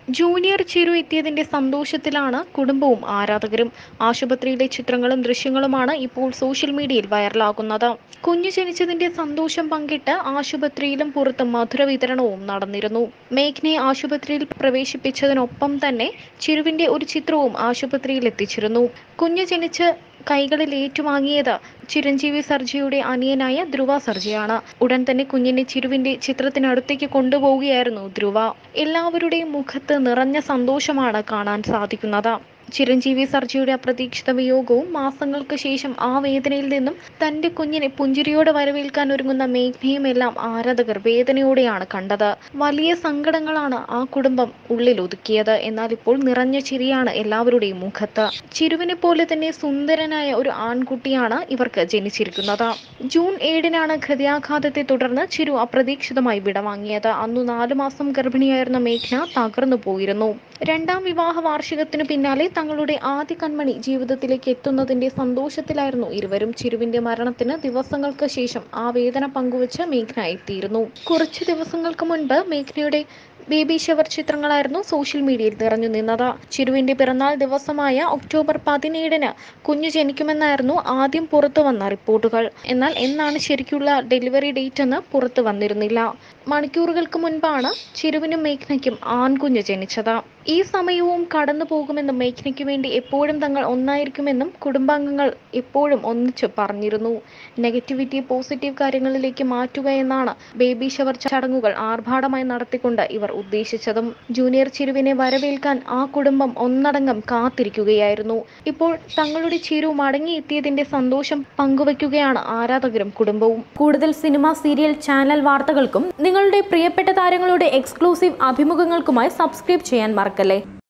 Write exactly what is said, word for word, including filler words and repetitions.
Junior Chiru എത്തിയതിന്റെ സന്തോഷത്തിലാണ് കുടുംബവും ആരാധകരും. ആശുപത്രിയിലെ ചിത്രങ്ങളും ദൃശ്യങ്ങളുമാണ് ഇപ്പോൾ സോഷ്യൽ മീഡിയയിൽ വൈറലാകുന്നത്. കുഞ്ഞു ജനിച്ചതിന്റെ സന്തോഷം പങ്കിട്ട് ആശുപത്രിയിലും പുറത്തും മധുര വിതരണവും നടന്നിരുന്നു. മേഘ്നയെ ആശുപത്രിയിൽ പ്രവേശിപ്പിച്ചതിനൊപ്പം തന്നെ ചിരുവിന്റെ ഒരു ചിത്രവും ആശുപത്രിയിൽ എത്തിച്ചിരുന്നു. കുഞ്ഞു ജനിച്ച് കൈകളിൽ ഏറ്റുവാങ്ങിയത് ചിരഞ്ജീവി സർജിയുടെ അനിയനായ ധ്രുവ സർജിയാണ്. ഉടൻ തന്നെ കുഞ്ഞിനെ ചിരുവിന്റെ ചിത്രത്തിനടുത്തേക്ക് കൊണ്ടുപോവുകയായിരുന്നു ധ്രുവ. എല്ലാവരുടെയും മുഖത്ത് നിറഞ്ഞ സന്തോഷമാണ് കാണാൻ സാധിക്കുന്നത്. ചിരഞ്ജീവി സർജിയുടെ അപ്രതീക്ഷിത വിയോഗവും മാസങ്ങൾക്ക് ശേഷം ആ വേദനയിൽ നിന്നും തന്റെ കുഞ്ഞിനെ പുഞ്ചിരിയോടെ വരവേൽക്കാൻ ഒരുങ്ങുന്ന മേഘ്നയും എല്ലാം ആരാധകർ വേദനയോടെയാണ് കണ്ടത്. വലിയ സങ്കടങ്ങളാണ് ആ കുടുംബം ഉള്ളിൽ ഒതുക്കിയത്. എന്നാൽ ഇപ്പോൾ നിറഞ്ഞ ചിരിയാണ് എല്ലാവരുടെയും മുഖത്ത്. ചിരുവിനെ പോലെ തന്നെ സുന്ദരനായ ഒരു ആൺകുട്ടിയാണ് ഇവർക്ക് ജനിച്ചിരിക്കുന്നത്. ജൂൺ ഏഴിനാണ് ഹൃദയാഘാതത്തെ തുടർന്ന് ചിരു അപ്രതീക്ഷിതമായി വിടവാങ്ങിയത്. അന്നു നാലു മാസം ഗർഭിണിയായിരുന്ന മേഘ്ന തകർന്നു പോയിരുന്നു. രണ്ടാം വിവാഹ വാർഷികത്തിനു പിന്നാലെ തങ്ങളുടെ ആദ്യ കൺമണി ജീവിതത്തിലേക്ക് എത്തുന്നതിന്റെ സന്തോഷത്തിലായിരുന്നു ഇരുവരും. ചിരുവിന്റെ മരണത്തിന് ദിവസങ്ങൾക്ക് ശേഷം ആ വേദന പങ്കുവച്ച് മേഘ്ന എത്തിയിരുന്നു. കുറച്ചു ദിവസങ്ങൾക്ക് മുൻപ് മേഘ്നയുടെ ബേബി ഷവർ ചിത്രങ്ങളായിരുന്നു സോഷ്യൽ മീഡിയയിൽ നിറഞ്ഞു നിന്നത്. ചിരുവിന്റെ പിറന്നാൾ ദിവസമായ ഒക്ടോബർ പതിനേഴിന് കുഞ്ഞു ജനിക്കുമെന്നായിരുന്നു ആദ്യം പുറത്തു വന്ന റിപ്പോർട്ടുകൾ. എന്നാൽ എന്നാണ് ശരിക്കുള്ള ഡെലിവറി ഡേറ്റ് എന്ന് പുറത്തു വന്നിരുന്നില്ല. മണിക്കൂറുകൾക്ക് മുൻപാണ് ചിരുവിനും മേഘ്നയ്ക്കും ആൺകുഞ്ഞ് ജനിച്ചത്. ഈ സമയവും കടന്നു പോകുമെന്നും മേഘ്നയ്ക്ക് വേണ്ടി എപ്പോഴും തങ്ങൾ ഒന്നായിരിക്കുമെന്നും കുടുംബാംഗങ്ങൾ എപ്പോഴും ഒന്നിച്ചു പറഞ്ഞിരുന്നു. നെഗറ്റിവിറ്റി പോസിറ്റീവ് കാര്യങ്ങളിലേക്ക് മാറ്റുക എന്നാണ് ബേബി ഷവർ ചടങ്ങുകൾ ആർഭാടമായി നടത്തിക്കൊണ്ട് ഇവർ ഉദ്ദേശിച്ചതും. ജൂനിയർ ചിരുവിനെ വരവേൽക്കാൻ ആ കുടുംബം ഒന്നടങ്കം കാത്തിരിക്കുകയായിരുന്നു. ഇപ്പോൾ തങ്ങളുടെ ചിരു മടങ്ങിയെത്തിയതിന്റെ സന്തോഷം പങ്കുവയ്ക്കുകയാണ് ആരാധകരും കുടുംബവും. കൂടുതൽ സിനിമ, സീരിയൽ, ചാനൽ വാർത്തകൾക്കും നിങ്ങളുടെ പ്രിയപ്പെട്ട താരങ്ങളുടെ എക്സ്ക്ലൂസീവ് അഭിമുഖങ്ങൾക്കുമായി സബ്സ്ക്രൈബ് ചെയ്യാൻ മറക്കല്ലേ.